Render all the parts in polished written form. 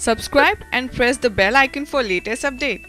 Subscribe and press the bell icon for latest update.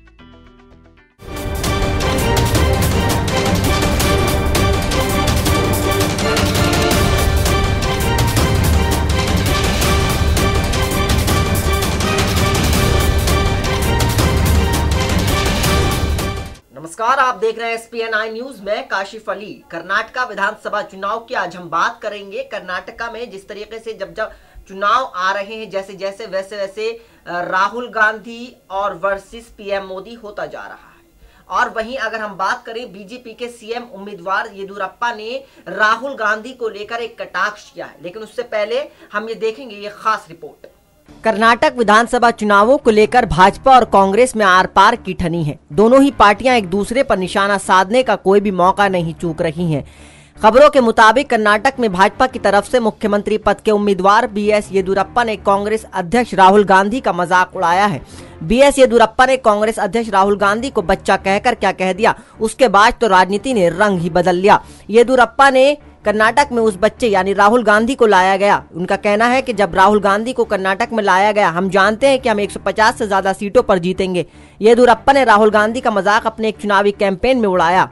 नमस्कार, आप देख रहे हैं SPN9 न्यूज में काशिफ अली। कर्नाटका विधानसभा चुनाव की आज हम बात करेंगे। कर्नाटका में जिस तरीके से जब चुनाव आ रहे हैं, जैसे वैसे राहुल गांधी और वर्सेस पीएम मोदी होता जा रहा है। और वहीं अगर हम बात करें, बीजेपी के सीएम उम्मीदवार येदियुरप्पा ने राहुल गांधी को लेकर एक कटाक्ष किया है। लेकिन उससे पहले हम ये देखेंगे ये खास रिपोर्ट। कर्नाटक विधानसभा चुनावों को लेकर भाजपा और कांग्रेस में आर पार की ठनी है। दोनों ही पार्टियां एक दूसरे पर निशाना साधने का कोई भी मौका नहीं चूक रही हैं। खबरों के मुताबिक कर्नाटक में भाजपा की तरफ से मुख्यमंत्री पद के उम्मीदवार बीएस येदियुरप्पा ने कांग्रेस अध्यक्ष राहुल गांधी का मजाक उड़ाया है। बीएस येदियुरप्पा ने कांग्रेस अध्यक्ष राहुल गांधी को बच्चा कहकर क्या कह दिया, उसके बाद तो राजनीति ने रंग ही बदल लिया। येदियुरप्पा ने कर्नाटक में उस बच्चे यानी राहुल गांधी को लाया गया। उनका कहना है कि जब राहुल गांधी को कर्नाटक में लाया गया, हम जानते हैं कि हम 150 से ज्यादा सीटों पर जीतेंगे। येदियुरप्पा ने राहुल गांधी का मजाक अपने एक चुनावी कैंपेन में उड़ाया।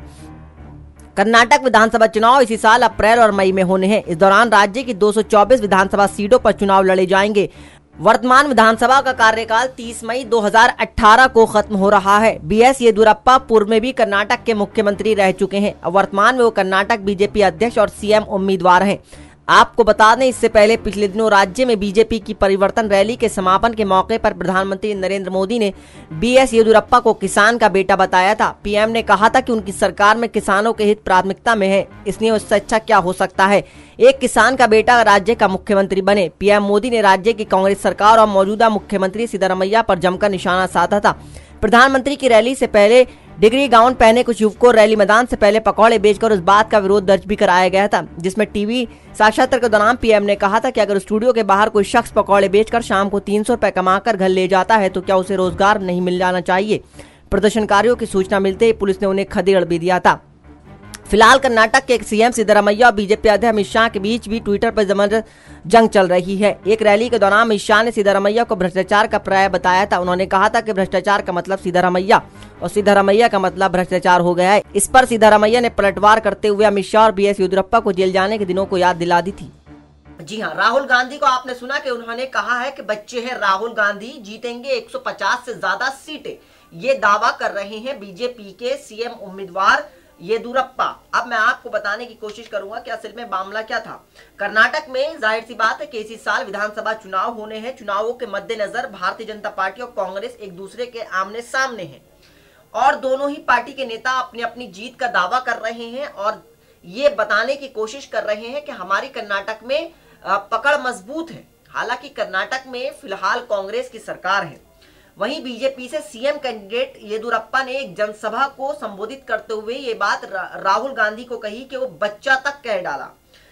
कर्नाटक विधानसभा चुनाव इसी साल अप्रैल और मई में होने हैं। इस दौरान राज्य की 224 विधानसभा सीटों पर चुनाव लड़े जाएंगे। वर्तमान विधानसभा का कार्यकाल 30 मई 2018 को खत्म हो रहा है। बीएस येदियुरप्पा पूर्व में भी कर्नाटक के मुख्यमंत्री रह चुके हैं। वर्तमान में वो कर्नाटक बीजेपी अध्यक्ष और सीएम उम्मीदवार हैं। आपको बता दें, इससे पहले पिछले दिनों राज्य में बीजेपी की परिवर्तन रैली के समापन के मौके पर प्रधानमंत्री नरेंद्र मोदी ने बीएस येदियुरप्पा को किसान का बेटा बताया था। पीएम ने कहा था कि उनकी सरकार में किसानों के हित प्राथमिकता में है, इसलिए उससे अच्छा क्या हो सकता है, एक किसान का बेटा राज्य का मुख्यमंत्री बने। पीएम मोदी ने राज्य की कांग्रेस सरकार और मौजूदा मुख्यमंत्री सिद्धरामैया पर जमकर निशाना साधा था। प्रधानमंत्री की रैली से पहले डिग्री गाउन पहने कुछ युवकों रैली मैदान से पहले पकौड़े बेचकर उस बात का विरोध दर्ज भी कराया गया था, जिसमें टीवी साक्षात्कार के दौरान पीएम ने कहा था कि अगर स्टूडियो के बाहर कोई शख्स पकौड़े बेचकर शाम को 300 रुपए कमाकर घर ले जाता है तो क्या उसे रोजगार नहीं मिल जाना चाहिए। प्रदर्शनकारियों की सूचना मिलते ही पुलिस ने उन्हें खदेड़ भी दिया था। फिलहाल कर्नाटक के सीएम सिद्धरामैया और बीजेपी अध्यक्ष अमित शाह के बीच भी ट्विटर पर जबरदस्त जंग चल रही है। एक रैली के दौरान अमित शाह ने सिद्धरामैया को भ्रष्टाचार का पर्याय बताया था। उन्होंने कहा था कि भ्रष्टाचार का मतलब सिद्धरामैया और सिद्धरामैया का मतलब भ्रष्टाचार हो गया है। इस पर सिद्धरामैया ने पलटवार करते हुए अमित शाह और बीएस येदियुरप्पा को जेल जाने के दिनों को याद दिला दी थी। जी हाँ, राहुल गांधी को आपने सुना कि उन्होंने कहा है कि बच्चे हैं राहुल गांधी, जीतेंगे 150 से ज्यादा सीटें। ये दावा कर रहे हैं बीजेपी के सीएम उम्मीदवार येदियुरप्पा। अब मैं आपको बताने की कोशिश करूंगा कि असल में मामला क्या था। कर्नाटक में जाहिर सी बात है कि इसी साल विधानसभा चुनाव होने हैं। चुनावों के मद्देनजर भारतीय जनता पार्टी और कांग्रेस एक दूसरे के आमने सामने हैं और दोनों ही पार्टी के नेता अपनी अपनी जीत का दावा कर रहे हैं और ये बताने की कोशिश कर रहे हैं कि हमारी कर्नाटक में पकड़ मजबूत है। हालांकि कर्नाटक में फिलहाल कांग्रेस की सरकार है। वहीं बीजेपी से सीएम कैंडिडेट येदियुरप्पा ने एक जनसभा को संबोधित करते हुए ये बात राहुल गांधी को कही कि वो बच्चा तक कह डाला।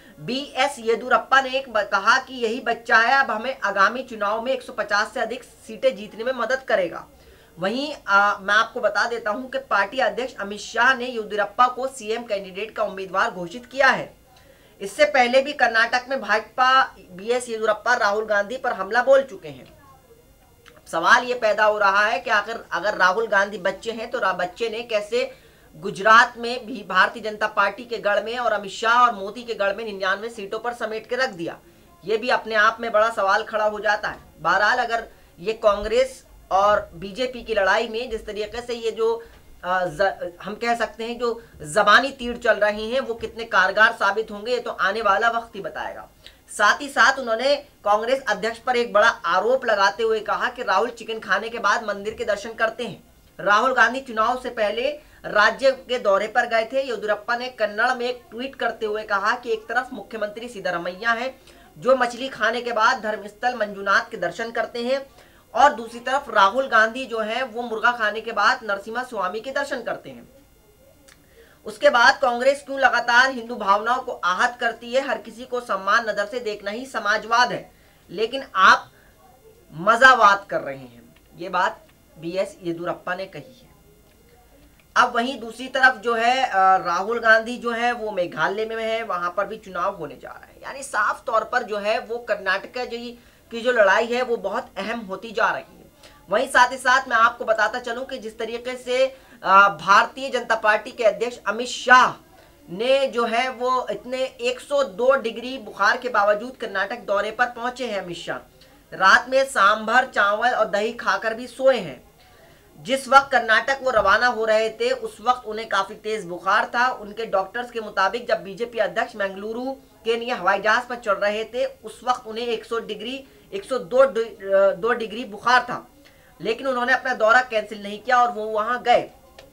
बीएस येदियुरप्पा ने कहा कि यही बच्चा है, अब हमें आगामी चुनाव में 150 से अधिक सीटें जीतने में मदद करेगा। वहीं मैं आपको बता देता हूं कि पार्टी अध्यक्ष अमित शाह ने येदियुरप्पा को सीएम कैंडिडेट का उम्मीदवार घोषित किया है। इससे पहले भी कर्नाटक में भाजपा बीएस येदियुरप्पा राहुल गांधी पर हमला बोल चुके हैं। सवाल ये पैदा हो रहा है कि अगर राहुल गांधी बच्चे हैं तो बच्चे ने कैसे गुजरात में भी भारतीय जनता पार्टी के गढ़ में और अमित शाह और मोदी के गढ़ में 99 सीटों पर समेट के रख दिया। ये भी अपने आप में बड़ा सवाल खड़ा हो जाता है। बहरहाल अगर ये कांग्रेस और बीजेपी की लड़ाई में जिस तरीके से ये जो हम कह सकते हैं जो जबानी तीर चल रही हैं वो कितने कारगर साबित होंगे, ये तो आने वाला वक्त ही बताएगा। साथ ही साथ उन्होंने कांग्रेस अध्यक्ष पर एक बड़ा आरोप लगाते हुए कहा कि राहुल चिकन खाने के बाद मंदिर के दर्शन करते हैं। राहुल गांधी चुनाव से पहले राज्य के दौरे पर गए थे। येदियुरप्पा ने कन्नड़ में एक ट्वीट करते हुए कहा कि एक तरफ मुख्यमंत्री सिद्धरामैया है जो मछली खाने के बाद धर्मस्थल मंजुनाथ के दर्शन करते हैं और दूसरी तरफ राहुल गांधी जो है वो मुर्गा खाने के बाद नरसिम्हा स्वामी के दर्शन करते हैं। उसके बाद कांग्रेस क्यों लगातार हिंदू भावनाओं को आहत करती है। हर किसी को सम्मान नजर से देखना ही समाजवाद है, लेकिन आप मजावाद कर रहे हैं। ये बात बीएस येदियुरप्पा ने कही है। अब वहीं दूसरी तरफ जो है राहुल गांधी जो है वो मेघालय में है, वहां पर भी चुनाव होने जा रहा है। यानी साफ तौर पर जो है वो कर्नाटक जो की जो लड़ाई है वो बहुत अहम होती जा रही है। वहीं साथ ही साथ मैं आपको बताता चलूं कि जिस तरीके से भारतीय जनता पार्टी के अध्यक्ष अमित शाह ने जो है वो इतने 102 डिग्री बुखार के बावजूद कर्नाटक दौरे पर पहुंचे हैं। अमित शाह रात में सांभर चावल और दही खाकर भी सोए हैं। जिस वक्त कर्नाटक वो रवाना हो रहे थे उस वक्त उन्हें काफी तेज बुखार था। उनके डॉक्टर्स के मुताबिक जब बीजेपी अध्यक्ष मंगलुरु के लिए हवाई जहाज पर चढ़ रहे थे उस वक्त उन्हें 102 डिग्री बुखार था, लेकिन उन्होंने अपना दौरा कैंसिल नहीं किया और वो वहां गए।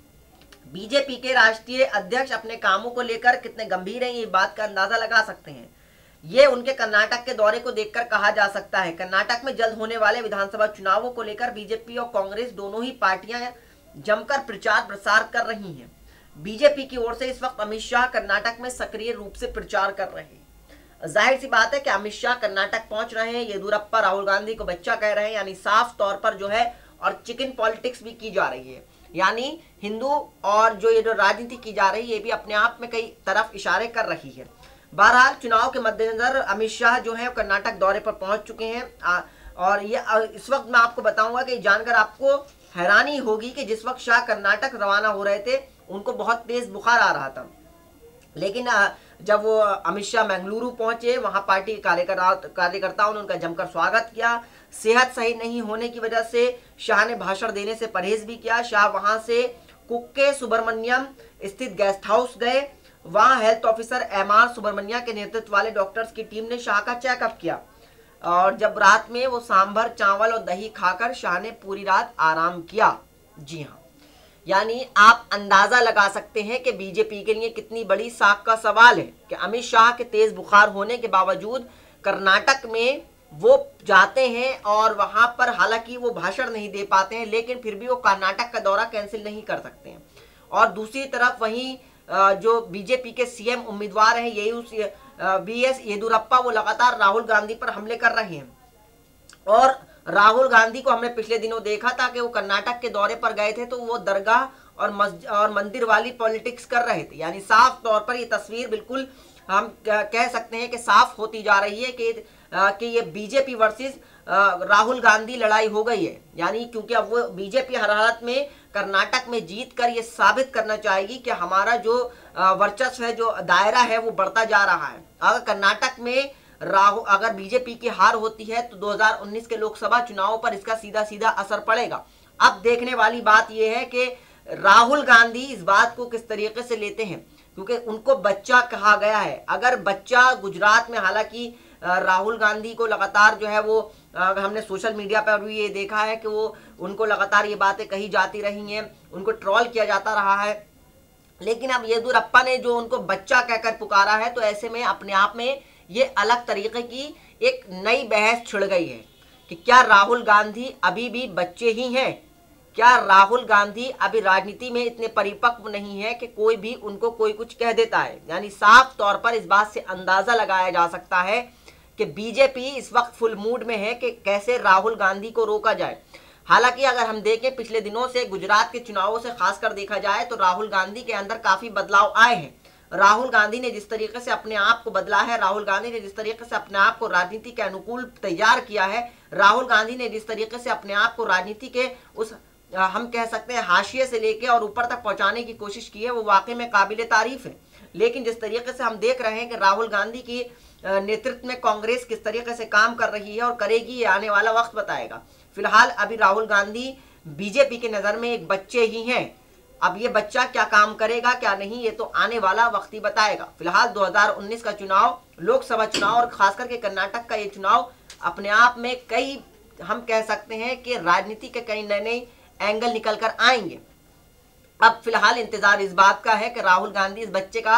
बीजेपी के राष्ट्रीय अध्यक्ष अपने कामों को लेकर कितने गंभीर हैं ये बात का अंदाजा लगा सकते हैं। ये उनके कर्नाटक के दौरे को देखकर कहा जा सकता है। कर्नाटक में जल्द होने वाले विधानसभा चुनावों को लेकर बीजेपी और कांग्रेस दोनों ही पार्टियां जमकर प्रचार प्रसार कर रही हैं। बीजेपी की ओर से इस वक्त अमित शाह कर्नाटक में सक्रिय रूप से प्रचार कर रहे हैं। जाहिर सी बात है कि अमित शाह कर्नाटक पहुंच रहे हैं, येदियुरप्पा राहुल गांधी को बच्चा कह रहे हैं, यानी साफ तौर पर जो है और चिकन पॉलिटिक्स भी की जा रही है, यानी हिंदू और जो ये जो राजनीति की जा रही है ये भी अपने आप में कई तरफ इशारे कर रही है। बहरहाल चुनाव के मद्देनजर अमित शाह जो है कर्नाटक दौरे पर पहुंच चुके हैं और ये इस वक्त मैं आपको बताऊंगा कि जानकर आपको हैरानी होगी कि जिस वक्त शाह कर्नाटक रवाना हो रहे थे उनको बहुत तेज बुखार आ रहा था, लेकिन जब वो अमित शाह मंगलुरु पहुंचे वहां पार्टी कार्यकर्ताओं ने उनका जमकर स्वागत किया। सेहत सही नहीं होने की वजह से शाह ने भाषण देने से परहेज भी किया। शाह वहां से कुक्के सुब्रमण्यम स्थित गेस्ट हाउस गए। वहां हेल्थ ऑफिसर MR सुब्रमण्या के नेतृत्व वाले डॉक्टर्स की टीम ने शाह का चेकअप किया और जब रात में वो सांभर चावल और दही खाकर शाह ने पूरी रात आराम किया। जी हाँ, यानी आप अंदाजा लगा सकते हैं कि बीजेपी के लिए कितनी बड़ी साख का सवाल है कि अमित शाह के तेज बुखार होने के बावजूद कर्नाटक में वो जाते हैं और वहां पर हालांकि वो भाषण नहीं दे पाते हैं लेकिन फिर भी वो कर्नाटक का दौरा कैंसिल नहीं कर सकते हैं। और दूसरी तरफ वहीं जो बीजेपी के CM उम्मीदवार हैं BS येदियुरप्पा वो लगातार राहुल गांधी पर हमले कर रहे हैं और राहुल गांधी को हमने पिछले दिनों देखा था कि वो कर्नाटक के दौरे पर गए थे तो वो दरगाह और मंदिर वाली पॉलिटिक्स कर रहे थे। यानी साफ तौर पर ये तस्वीर बिल्कुल हम कह सकते हैं कि साफ होती जा रही है कि ये बीजेपी वर्सेस राहुल गांधी लड़ाई हो गई है। यानी क्योंकि अब वो बीजेपी हर हालत में कर्नाटक में जीत कर ये साबित करना चाहेगी कि हमारा जो वर्चस्व है, जो दायरा है वो बढ़ता जा रहा है। अगर कर्नाटक में अगर बीजेपी की हार होती है तो 2019 के लोकसभा चुनावों पर इसका सीधा सीधा असर पड़ेगा। अब देखने वाली बात यह है कि राहुल गांधी इस बात को किस तरीके से लेते हैं, क्योंकि उनको बच्चा कहा गया है। अगर बच्चा गुजरात में, हालांकि राहुल गांधी को लगातार जो है वो हमने सोशल मीडिया पर भी ये देखा है कि वो उनको लगातार ये बातें कही जाती रही हैं, उनको ट्रोल किया जाता रहा है, लेकिन अब येदियुरप्पा ने जो उनको बच्चा कहकर पुकारा है तो ऐसे में अपने आप में ये अलग तरीके की एक नई बहस छिड़ गई है कि क्या राहुल गांधी अभी भी बच्चे ही हैं? क्या राहुल गांधी अभी राजनीति में इतने परिपक्व नहीं है कि कोई भी उनको कोई कुछ कह देता है? यानी साफ तौर पर इस बात से अंदाजा लगाया जा सकता है कि बीजेपी इस वक्त फुल मूड में है कि कैसे राहुल गांधी को रोका जाए। हालांकि अगर हम देखें पिछले दिनों से गुजरात के चुनावों से खासकर देखा जाए तो राहुल गांधी के अंदर काफी बदलाव आए हैं। राहुल गांधी ने जिस तरीके से अपने आप को बदला है, राहुल गांधी ने जिस तरीके से अपने आप को राजनीति के अनुकूल तैयार किया है, राहुल गांधी ने जिस तरीके से अपने आप को राजनीति के उस हम कह सकते हैं हाशिए से लेके और ऊपर तक पहुंचाने की कोशिश की है, वो वाकई में काबिले तारीफ है। लेकिन जिस तरीके से हम देख रहे हैं कि राहुल गांधी की नेतृत्व में कांग्रेस किस तरीके से काम कर रही है और करेगी, ये आने वाला वक्त बताएगा। फिलहाल अभी राहुल गांधी बीजेपी के नजर में एक बच्चे ही हैं। अब ये बच्चा क्या काम करेगा क्या नहीं, ये तो आने वाला वक्त ही बताएगा। फिलहाल 2019 का चुनाव, लोकसभा चुनाव और खासकर के कर्नाटक का ये चुनाव अपने आप में कई हम कह सकते हैं कि राजनीति के कई नए नए एंगल निकल कर आएंगे। अब फिलहाल इंतजार इस बात का है कि राहुल गांधी इस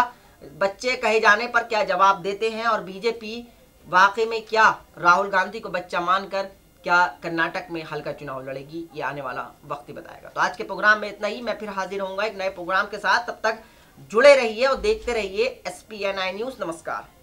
बच्चे कहे जाने पर क्या जवाब देते हैं और बीजेपी वाकई में क्या राहुल गांधी को बच्चा मानकर क्या कर्नाटक में हल्का चुनाव लड़ेगी, ये आने वाला वक्त ही बताएगा। तो आज के प्रोग्राम में इतना ही। मैं फिर हाजिर होऊंगा एक नए प्रोग्राम के साथ। तब तक जुड़े रहिए और देखते रहिए SPNI न्यूज। नमस्कार।